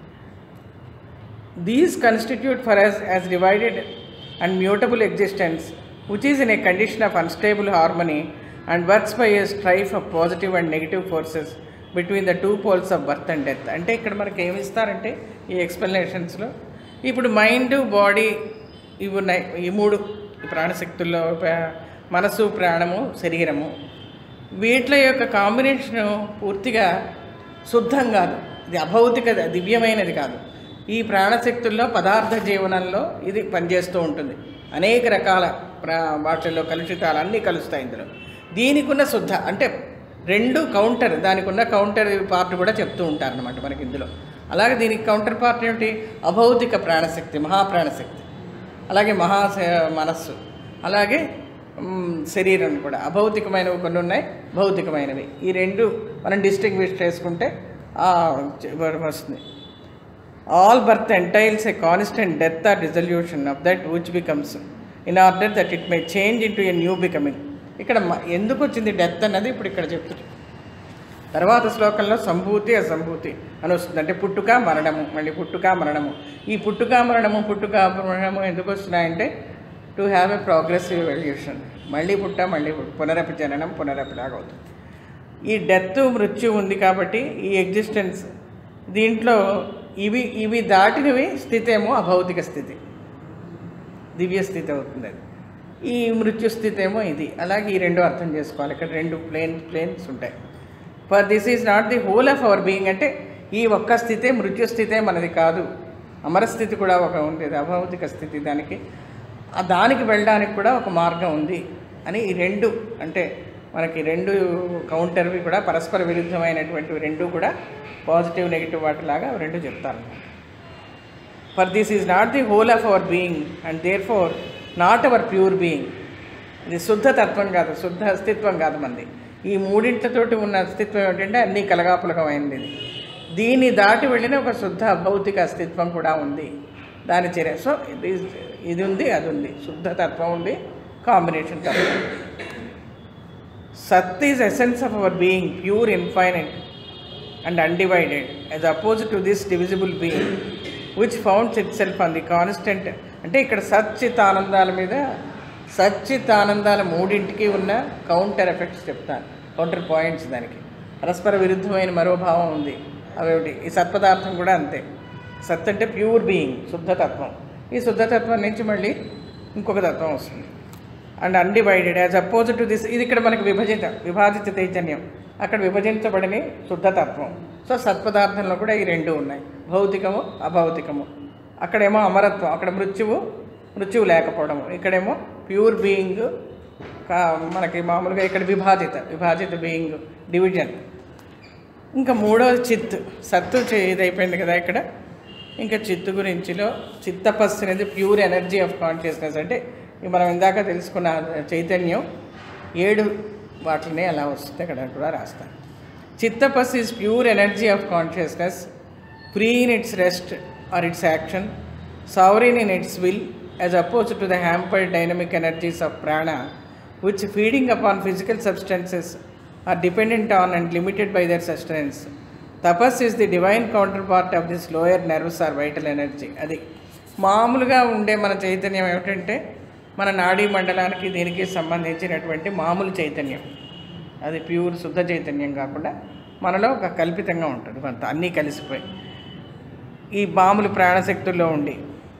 These constitute for us as divided and mutable existence which is in a condition of unstable harmony and works by a strife of positive and negative forces between the two poles of birth and death. అంటే ఇక్కడ మనకి ఏమి ఇస్తారంటే ఈ ఎక్స్ప్లెనేషన్స్లో, ఇప్పుడు మైండ్, బాడీ ఇవి ఉన్నాయి, ఈ మూడు ప్రాణశక్తుల్లో మనసు, ప్రాణము, శరీరము, వీటి యొక్క కాంబినేషను పూర్తిగా శుద్ధం కాదు, ఇది అభౌతిక దివ్యమైనది కాదు. ఈ ప్రాణశక్తుల్లో పదార్థ జీవనంలో ఇది పనిచేస్తూ ఉంటుంది. అనేక రకాల ప్రా వాటిల్లో కలుషితాలు అన్నీ కలుస్తాయి ఇందులో. దీనికి ఉన్న శుద్ధ అంటే రెండు కౌంటర్, దానికి ఉన్న కౌంటర్ పార్ట్ కూడా చెప్తూ ఉంటారు అన్నమాట మనకి ఇందులో. అలాగే దీనికి కౌంటర్ పార్ట్ ఏమిటి, అభౌతిక ప్రాణశక్తి, మహాప్రాణశక్తి, అలాగే మహా మనస్సు, అలాగే శరీరం కూడా. అభౌతికమైనవి కొన్ని ఉన్నాయి, భౌతికమైనవి. ఈ రెండు మనం డిస్టింగ్విష్ చేసుకుంటే వస్తుంది. All birth entails a constant death or dissolution of that which becomes in order that it may change into a new becoming. ఇక్కడ ఎందుకు వచ్చింది డెత్ అన్నది ఇప్పుడు ఇక్కడ చెప్తుంది. తర్వాత శ్లోకంలో సంభూతి, అసంభూతి అని వస్తుంది. అంటే పుట్టుక, మరణము, మళ్ళీ పుట్టుక, మరణము. ఈ పుట్టుక, మరణము, పుట్టుక, మరణము ఎందుకు వస్తున్నాయంటే to have a progressive evolution. మళ్ళీ పుట్ట, మళ్ళీ పునరపి జననం, పునరపిలాగా అవుతుంది. ఈ డెత్, మృత్యు ఉంది కాబట్టి ఈ ఎగ్జిస్టెన్స్ దీంట్లో ఇవి ఇవి దాటినవి స్థితి ఏమో అభౌతిక స్థితి, దివ్య స్థితి అవుతుంది అది. ఈ మృత్యు స్థితి ఏమో ఇది. అలాగే ఈ రెండు అర్థం చేసుకోవాలి. ఇక్కడ రెండు ప్లేన్ ప్లేన్స్ ఉంటాయి. For this is not the whole of our being, అంటే ఈ ఒక్క స్థితే మృత్యు స్థితే మనది కాదు, అమరస్థితి కూడా ఒక ఉంది, అభౌతిక స్థితి. దానికి దానికి వెళ్ళడానికి కూడా ఒక మార్గం ఉంది అని ఈ రెండు, అంటే మనకి రెండు కౌంటర్వి కూడా పరస్పర విరుద్ధమైనటువంటి రెండు కూడా పాజిటివ్, నెగిటివ్ వాటిలాగా రెండు చెప్తారు. For this is not the whole of our being and therefore not our pure being. ఇది శుద్ధ తత్వం కాదు, శుద్ధ అస్తిత్వం కాదు మనది. ఈ మూడింటితోటి ఉన్న అస్తిత్వం ఏంటంటే అన్నీ కలగాపులకమైనది. ఇది దీన్ని దాటి వెళ్ళిన ఒక శుద్ధ భౌతిక అస్తిత్వం కూడా ఉంది, దాని చర్య. సో ఇది ఇది ఉంది, అది ఉంది, శుద్ధ తత్వం ఉంది, కాంబినేషన్ తత్వం. Sat is essence of our being, pure, infinite. and undivided, as opposed to this divisible being, which founds itself on the constant. అంటే ఇక్కడ సచ్చిత్ ఆనందాల మీద సచ్చిత్ ఆనందాల మూడింటికి ఉన్న కౌంటర్ ఎఫెక్ట్స్ చెప్తాను, కౌంటర్ పాయింట్స్. దానికి పరస్పర విరుద్ధమైన మరో భావం ఉంది, అవేమిటి? ఈ సత్పదార్థం కూడా అంతే. సత్ అంటే ప్యూర్ బీయింగ్, శుద్ధతత్వం. ఈ శుద్ధతత్వం నుంచి మళ్ళీ ఇంకొక తత్వం వస్తుంది. And undivided as opposite to this, ఇది ఇక్కడ మనకి విభజిత విభాజిత చైతన్యం, అక్కడ విభజించబడిన శుద్ధతత్వం. సో సత్పదార్థంలో కూడా ఈ రెండు ఉన్నాయి, భౌతికము అభౌతికము. అక్కడేమో అమరత్వం, అక్కడ మృత్యువు మృత్యువు లేకపోవడము, ఇక్కడేమో ప్యూర్ బీయింగ్. మనకి మామూలుగా ఇక్కడ విభాజిత విభాజిత బీయింగ్, డివిజన్. ఇంకా మూడోది చిత్. సత్తు ఇది అయిపోయింది కదా ఇక్కడ. ఇంకా చిత్తు గురించిలో చిత్తపస్సు అనేది ప్యూర్ ఎనర్జీ ఆఫ్ కాన్షియస్నెస్. అంటే మనం ఇందాక తెలుసుకున్న చైతన్యం ఏడు వాటిని ఎలా వస్తుంది అక్కడ కూడా రాస్తాను. Chittapas is pure energy of consciousness, free in its rest or its action, sovereign in its will, as opposed to the hampered dynamic energies of prana, which feeding upon physical substances are dependent on and limited by their sustenance. Tapas is the divine counterpart of this lower nerves or vital energy. అది మామూలుగా ఉండే మన చైతన్యం ఏమిటంటే మన నాడీ మండలానికి దీనికి సంబంధించినటువంటి మామూలు చైతన్యం. అది ప్యూర్ శుద్ధ చైతన్యం కాకుండా మనలో ఒక కల్పితంగా ఉంటుంది, కొంత అన్నీ కలిసిపోయి ఈ మామూలు ప్రాణశక్తుల్లో ఉండి.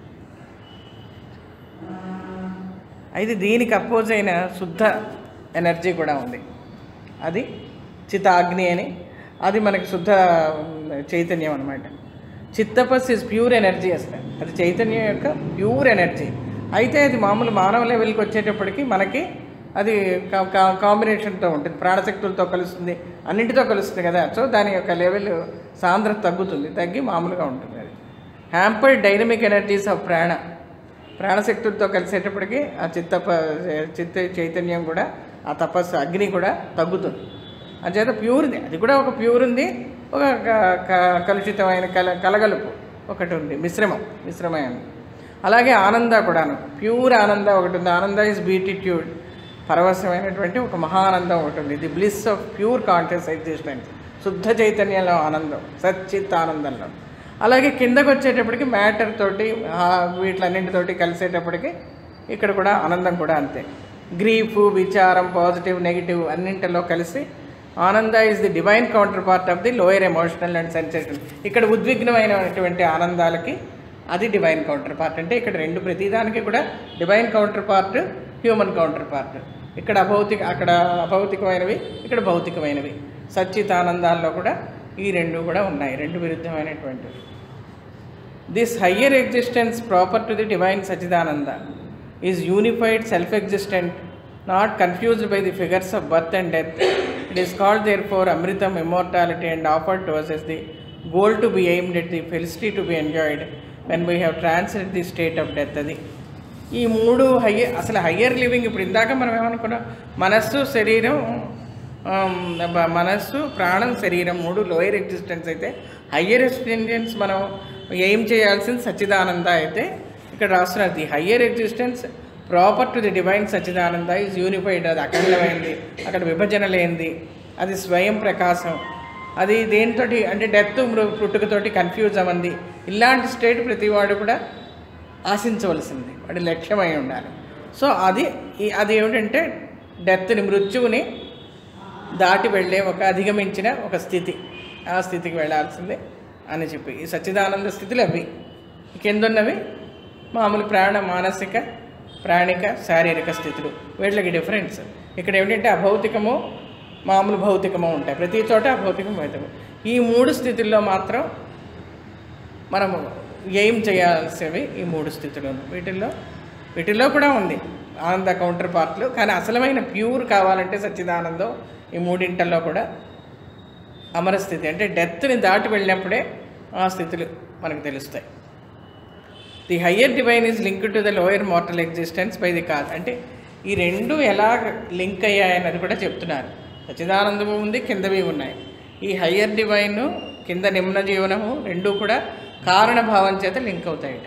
అయితే దీనికి అపోజ్ అయిన శుద్ధ ఎనర్జీ కూడా ఉంది, అది చితాగ్ని అని. అది మనకి శుద్ధ చైతన్యం అనమాట. చిత్తపస్ ఇస్ ప్యూర్ ఎనర్జీ అసలు, అది చైతన్యం యొక్క ప్యూర్ ఎనర్జీ. అయితే అది మామూలు మానవ లెవెల్కి వచ్చేటప్పటికి మనకి అది కాంబినేషన్తో ఉంటుంది, ప్రాణశక్తులతో కలుస్తుంది, అన్నింటితో కలుస్తుంది కదా. సో దాని యొక్క లెవెల్ సాంద్రత తగ్గుతుంది, తగ్గి మామూలుగా ఉంటుంది. అది హ్యాంపర్డ్ డైనమిక్ ఎనర్జీస్ ఆఫ్ ప్రాణ, ప్రాణశక్తులతో కలిసేటప్పటికి ఆ చిత్తప చిత్త చైతన్యం కూడా, ఆ తపస్సు అగ్ని కూడా తగ్గుతుంది. అంచేత ప్యూర్ది, అది కూడా ఒక ప్యూర్ ఉంది, ఒక కలుషితమైన కల కలగలుపు ఒకటి ఉంది, మిశ్రమం మిశ్రమైన. అలాగే ఆనంద కూడాను, ప్యూర్ ఆనంద ఒకటి ఉంది. ఆనంద ఇస్ బీటిట్యూడ్, పరవశమైనటువంటి ఒక మహానందం ఒకటి ఉంది. The bliss of pure conscious existence, శుద్ధ చైతన్యంలో ఆనందం, సచ్చిత్ ఆనందంలో. అలాగే కిందకు వచ్చేటప్పటికి మ్యాటర్ తోటి వీటిలన్నింటితోటి కలిసేటప్పటికి ఇక్కడ కూడా ఆనందం కూడా అంతే. గ్రీఫ్, విచారం, పాజిటివ్, నెగిటివ్ అన్నింటిలో కలిసి ananda is the divine counter part of the lower emotional and sensation. ఇక్కడ ఉద్విగ్నమైనటువంటి ఆనందాలకి అది డివైన్ కౌంటర్ పార్ట్. అంటే ఇక్కడ రెండు ప్రతిదానికి కూడా divine counter part, human counter part. ఇక్కడ అభౌతిక, అక్కడ అభౌతికమైనవి, ఇక్కడ భౌతికమైనవి. సచ్చిత్ ఆనందాల్లో కూడా ఈ రెండు కూడా ఉన్నాయి, రెండు విరుద్ధమైనటువంటివి. This higher existence proper to the divine Sachchidananda is unified self existent, not confused by the figures of birth and death. It is called therefore అమృతం, immortality and offered to us as the goal to be aimed at the felicity to be enjoyed when we have translate the state of death. అది ఈ మూడు హయ్యర్, అసలు హయ్యర్ లివింగ్. ఇప్పుడు ఇందాక మనం ఏమనుకున్నాం, మనస్సు, శరీరం, మనస్సు, ప్రాణం, శరీరం మూడు లోయర్ ఎగ్జిస్టెన్స్ అయితే, హయ్యర్ ఎక్స్పీరియన్స్ మనం ఏం చేయాల్సింది సచ్చిదానంద అయితే ఇక్కడ రాస్తున్నారు. The higher existence proper to the divine Sachchidananda is unified, అది అఖండమైంది, అక్కడ విభజన లేనిది, అది స్వయం ప్రకాశం. అది దేనితోటి అంటే డెత్, పుట్టుకతోటి కన్ఫ్యూజ్ అవ్వంది. ఇలాంటి స్టేట్ ప్రతివాడు కూడా ఆశించవలసింది, వాడి లక్ష్యమై ఉండాలి. సో అది అది ఏమిటంటే డెత్ని, మృత్యువుని దాటి వెళ్ళే ఒక అధిగమించిన ఒక స్థితి, ఆ స్థితికి వెళ్ళాల్సిందే అని చెప్పి ఈ సచ్చిదానంద స్థితులు అవి. కిందున్నవి మామూలు ప్రాణ, మానసిక, ప్రాణిక, శారీరక స్థితులు. వీటికి డిఫరెన్స్ ఇక్కడ ఏమిటంటే అభౌతికము, మామూలు భౌతికము ఉంటాయి, ప్రతి చోట అభౌతికం, భౌతికం. ఈ మూడు స్థితుల్లో మాత్రం మనము ఏం చేయాల్సినవి ఈ మూడు స్థితులను. వీటిల్లో వీటిల్లో కూడా ఉంది ఆనంద కౌంటర్ పార్ట్లు, కానీ అసలమైన ప్యూర్ కావాలంటే సచ్చిదానందం ఈ మూడింటల్లో కూడా అమరస్థితి, అంటే డెత్ని దాటి వెళ్ళినప్పుడే ఆ స్థితులు మనకు తెలుస్తాయి. The higher divine is link to the lower mortal existence by the cause. అంటే ఈ రెండు ఎలా లింక్ అయ్యాయన్నది కూడా చెప్తున్నారు. సచ్చిదానందము ఉంది, కిందవి ఉన్నాయి. ఈ హయ్యర్ డివైన్, కింద నిమ్న జీవనము రెండు కూడా కారణభావం చేత లింక్ అవుతాయి.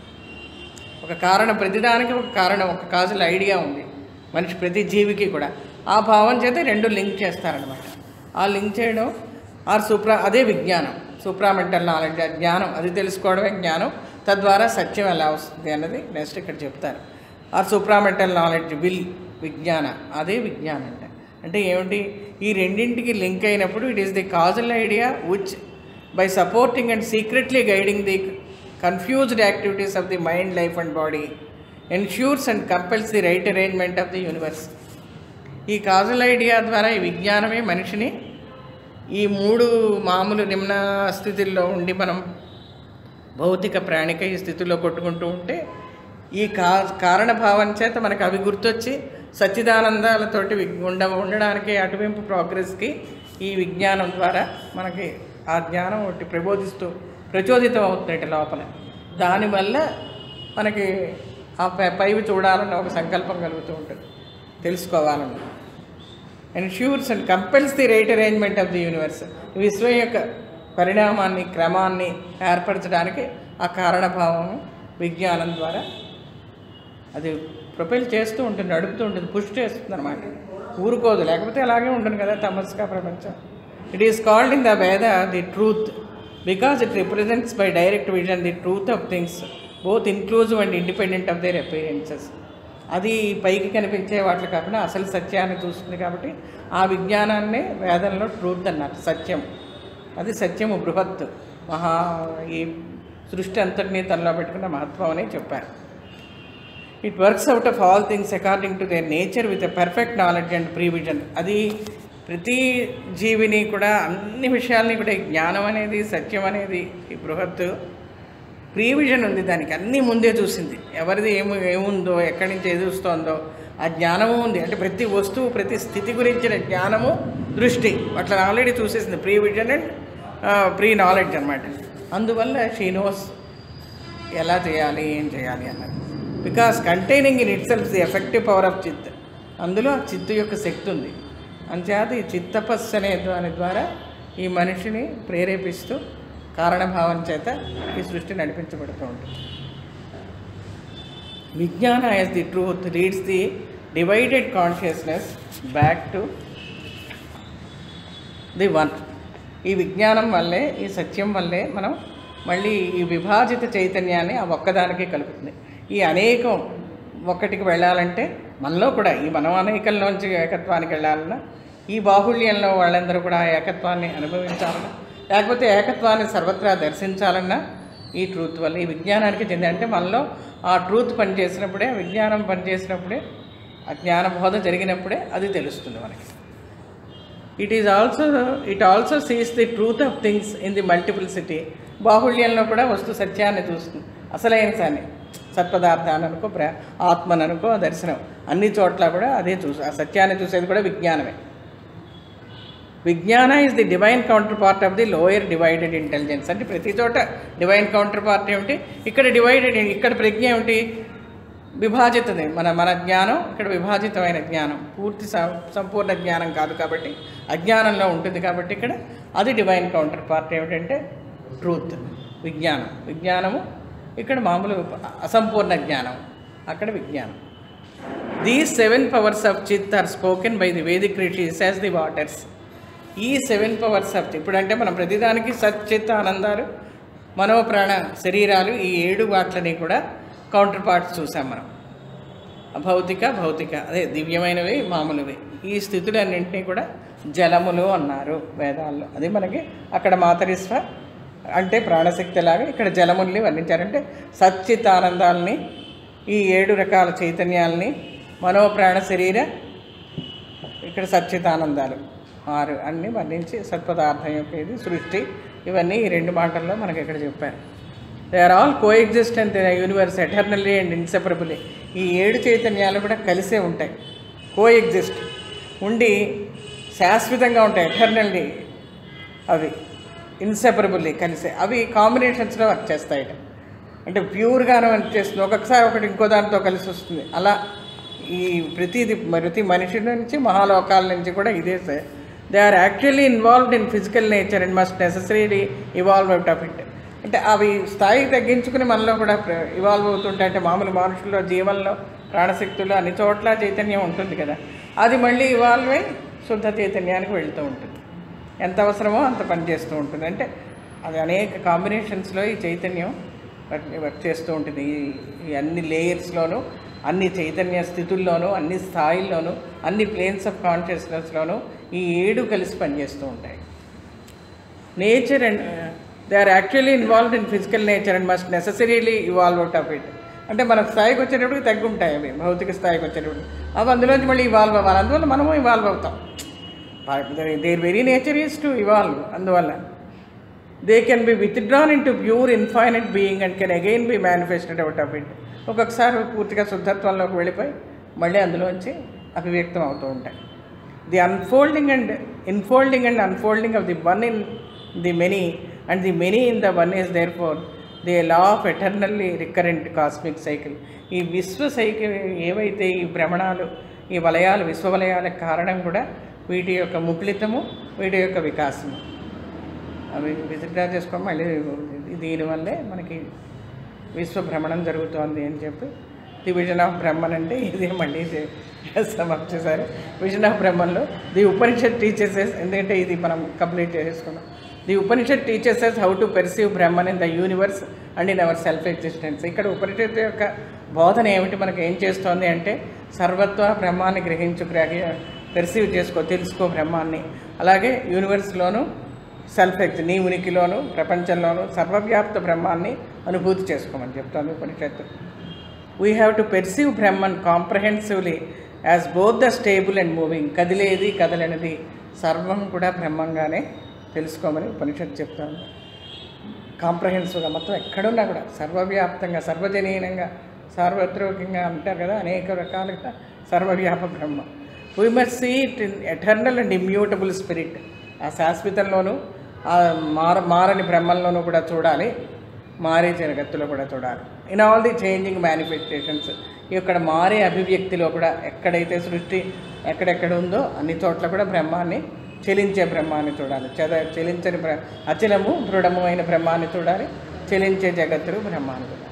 ఒక కారణం, ప్రతిదానికి ఒక కారణం, ఒక కాజుల ఐడియా ఉంది మనిషి ప్రతి జీవికి కూడా. ఆ భావం చేత రెండు లింక్ చేస్తారనమాట. ఆ లింక్ చేయడం, ఆర్ సూప్రా, అదే విజ్ఞానం. సూప్రామెంటల్ నాలెడ్జ్, జ్ఞానం, అది తెలుసుకోవడమే జ్ఞానం. తద్వారా సత్యం ఎలా వస్తుంది అన్నది నెక్స్ట్ ఇక్కడ చెప్తారు. ఆర్ సూప్రామెంటల్ నాలెడ్జ్ విల్, విజ్ఞాన, అదే విజ్ఞానం అంటే. అంటే ఏమిటి? ఈ రెండింటికి లింక్ అయినప్పుడు it is the causal idea which by supporting and secretly guiding the confused activities of the mind, life and body ensures and compels the right arrangement of the universe. ఈ కాజల్ ఐడియా ద్వారా ఈ విజ్ఞానమే మనిషిని ఈ మూడు మామూలు నిమ్న స్థితిల్లో ఉండి మనం భౌతిక ప్రాణిక ఈ స్థితిలో కొట్టుకుంటూ ఉంటే ఈ కా కారణభావం చేత మనకు అవి గుర్తొచ్చి సచ్చిదానందాలతోటి ఉండ ఉండడానికి అటువైపు ప్రోగ్రెస్కి ఈ విజ్ఞానం ద్వారా మనకి ఆ జ్ఞానం ఒకటి ప్రబోధిస్తూ ప్రచోదితం అవుతుంది లోపల. దానివల్ల మనకి ఆ పైవి చూడాలన్న ఒక సంకల్పం కలుగుతూ ఉంటుంది, తెలుసుకోవాలన్న. Ensures and compels the right arrangement of the universe. విశ్వం యొక్క పరిణామాన్ని, క్రమాన్ని ఏర్పరచడానికి ఆ కారణభావం విజ్ఞానం ద్వారా అది ప్రొపెల్ చేస్తూ ఉంటుంది, నడుపుతూ ఉంటుంది, పుష్ చేస్తుంది అనమాట. ఊరుకోదు, లేకపోతే అలాగే ఉంటుంది కదా తమస్కా ప్రపంచం. It is called in the Veda the truth because it represents by direct vision the truth of things both inclusive and independent of their appearances. అది పైకి కనిపించే వాటిని కాకుండా అసలు సత్యాన్ని చూస్తుంది కాబట్టి ఆ విజ్ఞానాన్నే వేదంలో ట్రూత్ అన్నారు, సత్యం. అది సత్యము, బృహత్, మహా, ఈ సృష్టి అంతటినీ తనలో పెట్టుకున్న మహత్వం అని చెప్పారు. It works out of all things according to their nature with a perfect knowledge and prevision. అది ప్రతి జీవిని కూడా అన్ని విషయాల్ని కూడా జ్ఞానం అనేది, సత్యం అనేది, ఈ బృహత్ ప్రీవిజన్ ఉంది దానికి, అన్నీ ముందే చూసింది. ఎవరిది ఏమి ఏముందో, ఎక్కడి నుంచి ఏది వస్తుందో ఆ జ్ఞానము ఉంది. అంటే ప్రతి వస్తువు, ప్రతి స్థితి గురించిన జ్ఞానము, దృష్టి అట్లా ఆల్రెడీ చూసేసింది. Prevision and preknowledge అనమాట. అందువల్ల షీ నోస్ ఎలా చేయాలి, ఏం చేయాలి అన్నది. Because containing in itself the effective power of chit. అందులో చిత్తు యొక్క శక్తి ఉంది. అంచేత ఈ చిత్తపస్సు అనే దాని ద్వారా ఈ మనిషిని ప్రేరేపిస్తూ కారణభావం చేత ఈ సృష్టి నడిపించబడుతూ ఉంటుంది. Vijnana as the truth leads the divided consciousness back to the one. ఈ విజ్ఞానం వల్లే, ఈ సత్యం వల్లే మనం మళ్ళీ ఈ విభాజిత చైతన్యాన్ని ఆ ఒక్కదానికే కలుపుతుంది. ఈ అనేకం ఒక్కటికి వెళ్ళాలంటే మనలో కూడా ఈ మనం అనేకంలోంచి ఏకత్వానికి వెళ్ళాలన్నా, ఈ బాహుళ్యంలో వాళ్ళందరూ కూడా ఆ ఏకత్వాన్ని అనుభవించాలన్నా, లేకపోతే ఏకత్వాన్ని సర్వత్రా దర్శించాలన్నా ఈ ట్రూత్ వల్ల, ఈ విజ్ఞానానికి చెంది. అంటే మనలో ఆ ట్రూత్ పనిచేసినప్పుడే, విజ్ఞానం పనిచేసినప్పుడే, ఆ జ్ఞానబోధ జరిగినప్పుడే అది తెలుస్తుంది మనకి. It is also it also sees the truth of things in the multiplicity. బాహుళ్యంలో కూడా వస్తు సత్యాన్ని చూస్తుంది, అసలైన సాన్ని, సత్పదార్థాన్ని అనుకో, ప్ర ఆత్మను అనుకో, దర్శనం, అన్ని చోట్ల కూడా అదే చూసి ఆ సత్యాన్ని చూసేది కూడా విజ్ఞానమే. Vijnana is the divine counter part of the lower divided intelligence. అంటే ప్రతి చోట డివైన్ కౌంటర్ పార్ట్ ఏమిటి, ఇక్కడ డివైడెడ్, ఇక్కడ ప్రజ్ఞ ఏమిటి, విభాజితది. మన మన జ్ఞానం ఇక్కడ విభాజితమైన జ్ఞానం, పూర్తి సంపూర్ణ జ్ఞానం కాదు కాబట్టి అజ్ఞానంలో ఉంటుంది కాబట్టి ఇక్కడ అది డివైన్ కౌంటర్ పార్ట్ ఏమిటంటే ట్రూత్, విజ్ఞానం. విజ్ఞానము ఇక్కడ మామూలు అసంపూర్ణ జ్ఞానం, అక్కడ విజ్ఞానం. These seven powers of chit are spoken by the Vedic rishis as the waters. ఈ సెవెన్ పవర్స్ ఆఫ్ ఇప్పుడంటే మనం ప్రతిదానికి సత్, చిత్, ఆనందాలు, మనోప్రాణ శరీరాలు, ఈ ఏడు వాట్లని కూడా కౌంటర్ పార్ట్స్ చూసాం మనం. భౌతిక, భౌతిక అదే దివ్యమైనవి, మామూలువి. ఈ స్థితులన్నింటినీ కూడా జలములు అన్నారు వేదాల్లో. అది మనకి అక్కడ మాతరిస్వ అంటే ప్రాణశక్తి లాగా ఇక్కడ జలముల్ని వర్ణించారంటే సచ్చిత్ ఆనందాలని, ఈ ఏడు రకాల చైతన్యాలని, మనోప్రాణ శరీర, ఇక్కడ సచ్చితానందాలు ఆరు అన్నీ వర్ణించి సత్పదార్థం యొక్క ఇది సృష్టి, ఇవన్నీ ఈ రెండు మాటల్లో మనకి ఇక్కడ చెప్పారు. They are all coexistent in universe eternally and inseparably. ఈ ఏడు చైతన్యాలు కూడా కలిసే ఉంటాయి, కో ఎగ్జిస్ట్ ఉండి శాశ్వతంగా ఉంటాయి, ఎటర్నల్లీ అవి ఇన్సెపరబుల్లీ కలిసే, అవి కాంబినేషన్స్లో వర్క్ చేస్తాయి. అంటే ప్యూర్గానే వర్క్ చేస్తుంది, ఒక్కొక్కసారి ఒకటి ఇంకో దానితో కలిసి వస్తుంది. అలా ఈ ప్రతిది ప్రతి మనిషి నుంచి మహాలోకాల నుంచి కూడా ఇదే. They are actually involved in physical nature and must necessarily evolve out of it. అంటే అవి స్థాయి తగ్గించుకుని మనలో కూడా ఇవాల్వ్ అవుతుంటాయి. అంటే మామూలు మనుషుల్లో, జీవనంలో, ప్రాణశక్తుల్లో అన్ని చోట్ల చైతన్యం ఉంటుంది కదా, అది మళ్ళీ ఇవాల్వ్ అయి శుద్ధ చైతన్యానికి వెళుతూ ఉంటుంది. ఎంత అవసరమో అంత పనిచేస్తూ ఉంటుంది. అంటే అది అనేక కాంబినేషన్స్లో ఈ చైతన్యం వర్క్ వర్క్ చేస్తూ ఉంటుంది. ఈ ఈ అన్ని లేయర్స్లోనూ, అన్ని చైతన్య స్థితుల్లోనూ, అన్ని స్థాయిల్లోనూ, అన్ని ప్లేన్స్ ఆఫ్ కాన్షియస్నెస్లోనూ ఈ ఏడు కలిసి పనిచేస్తూ ఉంటాయి. Nature and they are actually involved in physical nature and must necessarily evolve out of it. అంటే మన స్థాయికి వచ్చేటప్పటికి తగ్గుంటాయి అవి, భౌతిక స్థాయికి వచ్చేటప్పుడు అవి అందులోంచి మళ్ళీ ఇవాల్వ్ అవ్వాలి. అందువల్ల మనము ఇవాల్వ్ అవుతాం. Their very nature is to evolve. అందువల్ల they can be withdrawn into pure infinite being and can again be manifested out of it. ఒక్కొక్కసారి పూర్తిగా శుద్ధత్వంలోకి వెళ్ళిపోయి మళ్ళీ అందులోంచి అభివ్యక్తం అవుతూ ఉంటాయి. The unfolding and infolding and unfolding of the one in the many and the many in the one is therefore the law of eternally recurrent cosmic cycle. ఈ విశ్వ సైకిల్ ఏవైతే ఈ భ్రమణాలు, ఈ వలయాలు, విశ్వవలయాలకు కారణం కూడా వీటి యొక్క ముప్లితము, వీటి యొక్క వికాసము. అవి విజిట్గా చేసుకోవడం మళ్ళీ దీనివల్లే మనకి విశ్వభ్రమణం జరుగుతోంది అని చెప్పి ది విజన్ ఆఫ్ బ్రహ్మన్ అంటే ఇదే మళ్ళీ వచ్చేసారి విజన్ ఆఫ్ బ్రహ్మన్లో ది ఉపనిషత్ టీచర్సెస్, ఎందుకంటే ఇది మనం కంప్లీట్ చేసుకున్నాం. The Upanishad teachings how to perceive Brahman in the universe and in our self existence. ఇక్కడ ఉపనిషత్తు యొక్క బోధన ఏమిటి, మనకు ఏం చేస్తోంది అంటే సర్వత్వ బ్రహ్మాన్ని గ్రహించు, గ్రహి పెర్సీవ్ చేసుకో, తెలుసుకో బ్రహ్మాన్ని. అలాగే యూనివర్స్లోను, సెల్ఫ్ ఎగ్జి నీ ఉనికిలోను, ప్రపంచంలోను సర్వవ్యాప్త బ్రహ్మాన్ని అనుభూతి చేసుకోమని చెప్తాను ఉపనిషత్తు. We have to perceive Brahman comprehensively as both the stable and moving. కదిలేది కదలనిది సర్వం కూడా బ్రహ్మంగానే తెలుసుకోమని ఉపనిషత్తు చెప్తాను. కాంప్రహెన్సివ్గా మొత్తం ఎక్కడున్నా కూడా సర్వవ్యాప్తంగా, సర్వజనీయంగా, సార్వత్రికంగా అంటారు కదా, అనేక రకాలుగా సర్వవ్యాప Brahma. We must see it in eternal and immutable spirit. ఆ శాశ్వతంలోనూ, ఆ మార మారని బ్రహ్మంలోనూ కూడా చూడాలి, మారే జగత్తులో కూడా చూడాలి. In all the changing manifestations. ఇక్కడ మారే అభివ్యక్తిలో కూడా ఎక్కడైతే సృష్టి ఎక్కడెక్కడ ఉందో అన్ని చోట్ల కూడా బ్రహ్మాన్ని, చెలించే బ్రహ్మాన్ని చూడాలి. చద చెలించని బ్ర అచలము దృఢము అయిన బ్రహ్మాన్ని చూడాలి, చెలించే జగత్తులు బ్రహ్మాన్ని చూడాలి.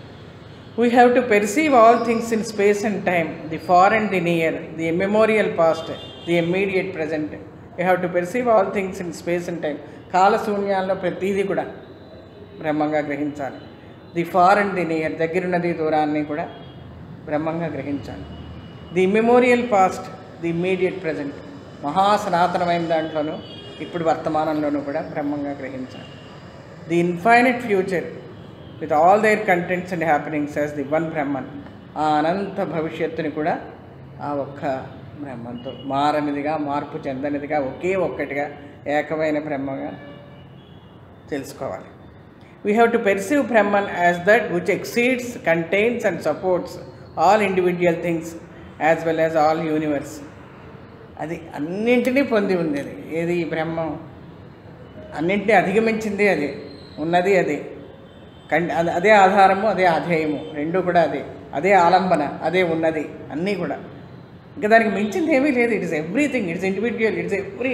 We have to perceive all things in space and time, the far and the near, the immemorial past, the immediate present. You have to perceive all things in space and time. కాలశూన్యాల్లో ప్రతీది కూడా బ్రహ్మంగా గ్రహించాలి. The far and the near, దగ్గరున్నది దూరాన్ని కూడా బ్రహ్మంగా గ్రహించాలి. The immemorial past, the immediate present, మహాసనాతనమైన దాంట్లోనూ ఇప్పుడు వర్తమానంలోనూ కూడా బ్రహ్మంగా గ్రహించాలి. The infinite future with all their contents and happenings as the one Brahman. ఆ అనంత భవిష్యత్తుని కూడా ఆ ఒక్క బ్రహ్మంతో, మారనిదిగా, మార్పు చెందనిదిగా, ఒకే ఒక్కటిగా ఏకమైన బ్రహ్మగా తెలుసుకోవాలి. We have to perceive Brahman as that which exceeds, contains and supports all individual things as well as all universe. అది అన్నింటినీ పొంది ఉంది. అది ఏది ఈ బ్రహ్మం అన్నింటినీ అధిగమించింది, అది ఉన్నది, అది కం అదే ఆధారము, అదే ఆధేయము, రెండు కూడా అదే, అదే ఆలంబన, అదే ఉన్నది, అన్నీ కూడా. ఇంకా దానికి మించింది ఏమీ లేదు. It is everything, it's individual, it's every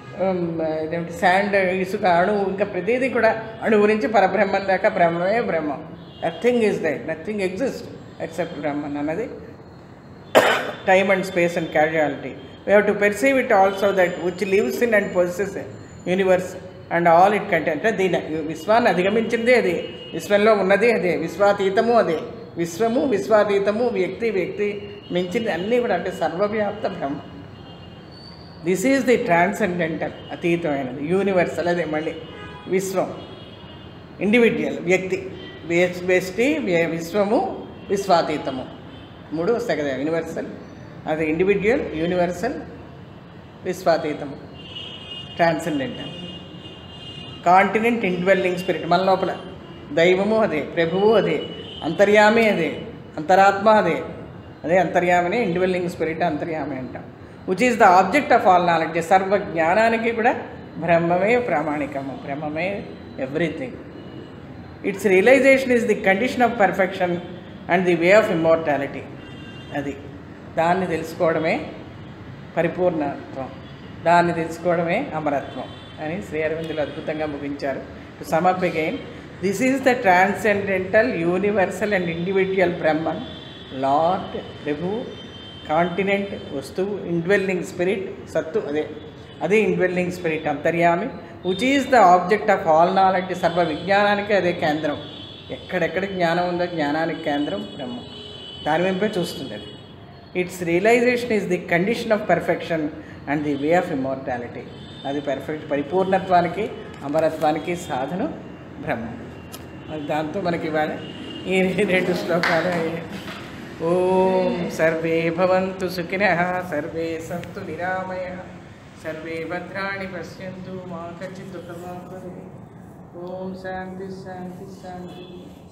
ఇదేంటి శాండ్, ఇసుక, అణువు, ఇంకా ప్రతిదీ కూడా అణువు నుంచి పరబ్రహ్మం దాకా బ్రహ్మమే బ్రహ్మం. Nothing is that, nothing exist except Brahman అన్నది time and space and causality. We have to perceive it also that which lives in and possesses universe and all it content. దీని విశ్వాన్ని అధిగమించింది అది, విశ్వంలో ఉన్నది అదే, విశ్వాతీతము అదే, విశ్వము విశ్వాతీతము, వ్యక్తి వ్యక్తి మించింది అన్నీ కూడా, అంటే సర్వవ్యాప్త బ్రహ్మ. దిస్ ఈజ్ ది ట్రాన్సెండెంటల్, అతీతమైనది, యూనివర్సల్. అదే మళ్ళీ విశ్వం, ఇండివిజువల్, వ్యక్తి, వ్యష్టి, విశ్వము, విశ్వాతీతము, మూడు వస్తాయి కదా. యూనివర్సల్, అది ఇండివిజువల్, యూనివర్సల్, విశ్వాతీతము, ట్రాన్సెండెంటల్. కాంటినెంట్, ఇండ్వెల్లింగ్ స్పిరిట్, మన లోపల దైవము అదే, ప్రభువు అదే, అంతర్యామి అదే, అంతరాత్మ అదే, అదే అంతర్యామిని ఇండ్వెల్లింగ్ స్పిరిట్ అంతర్యామి అంటాం. Which is the object of all knowledge. సర్వ జ్ఞానానికి కూడా బ్రహ్మమే ప్రామాణికము, బ్రహ్మమే everything. Its realisation is the condition of perfection and the way of immortality. అది దాన్ని తెలుసుకోవడమే పరిపూర్ణత్వం, దాన్ని తెలుసుకోవడమే అమరత్వం అని శ్రీ అరవిందులు అద్భుతంగా ముగించారు. To sum up again, this is the transcendental, universal and individual Brahman, lord, ప్రభు, కాంటినెంట్, వస్తువు, ఇండ్వెల్లింగ్ స్పిరిట్, సత్తు అదే, అదే ఇన్వెల్లింగ్ స్పిరిట్ అంతర్యామి, which is the object of all knowledge. సర్వ విజ్ఞానానికి అదే కేంద్రం. ఎక్కడెక్కడ జ్ఞానం ఉందో జ్ఞానానికి కేంద్రం బ్రహ్మ. దాని వెంపే చూస్తుంది అది. Its realisation is the condition of perfection and the way of immortality. అది పర్ఫెక్ట్ పరిపూర్ణత్వానికి అమరత్వానికి సాధనం బ్రహ్మ. అది దాంతో మనకి ఇవాళ ఈ రెండు శ్లోకాలు అయ్యాయి. ఓం సర్వే భవంతు సుఖినః, సర్వే సంతు నిరామయః, సర్వే భద్రాణి పశ్యంతు మా కచ్చిత్ దుఃఖమాపదే. ఓం శాంతి శాంతి శాంతి.